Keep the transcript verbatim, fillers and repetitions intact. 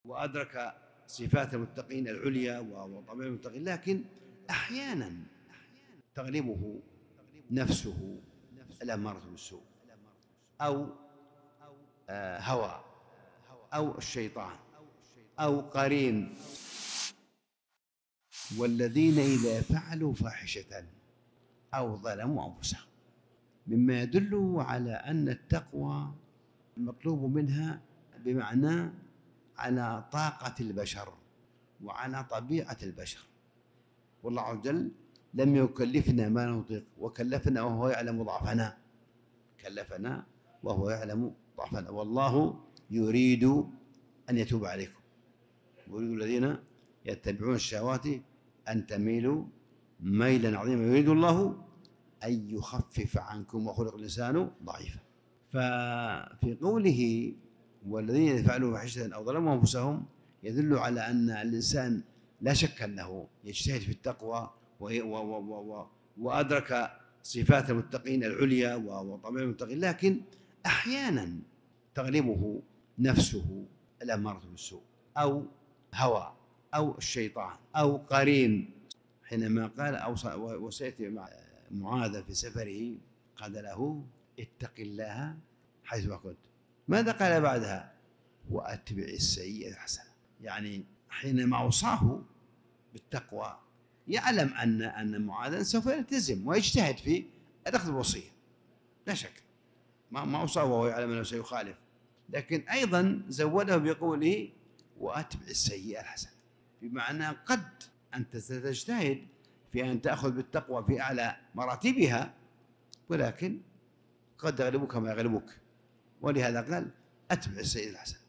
وأدرك صفات المتقين العليا وطبيعة المتقين، لكن أحيانا تغلبه نفسه الأمارة بالسوء أو هوى أو الشيطان أو قرين. والذين إذا فعلوا فاحشة أو ظلموا أنفسهم، مما يدل على أن التقوى المطلوب منها بمعنى على طاقة البشر وعلى طبيعة البشر. والله عز وجل لم يكلفنا ما نطيق، وكلفنا وهو يعلم ضعفنا، كلفنا وهو يعلم ضعفنا. والله يريد أن يتوب عليكم، يريد الذين يتبعون الشهوات أن تميلوا ميلا عظيما، يريد الله أن يخفف عنكم وخلق الإنسان ضعيفا. ففي قوله والذين يفعلون فاحشة أو ظلموا أنفسهم يدل على أن الإنسان لا شك أنه يجتهد في التقوى وأدرك صفات المتقين العليا وطبيعة المتقين، لكن أحيانا تغلبه نفسه الأمارة بالسوء أو هوى أو الشيطان أو قرين. حينما قال أو وسيأتي مع معاذ في سفره قال له اتق الله حيث ما كنت. ماذا قال بعدها؟ وأتبع السيئة الحسنة. يعني حينما أوصاه بالتقوى يعلم أن أن معاذا سوف يلتزم ويجتهد في أخذ الوصية، لا شك، ما ما أوصاه وهو يعلم أنه سيخالف، لكن أيضا زوده بقوله وأتبع السيئة الحسنة، بمعنى قد أنت ستجتهد في أن تأخذ بالتقوى في أعلى مراتبها، ولكن قد يغلبك ما يغلبك، ولهذا قال أتبع السيئة الحسنة.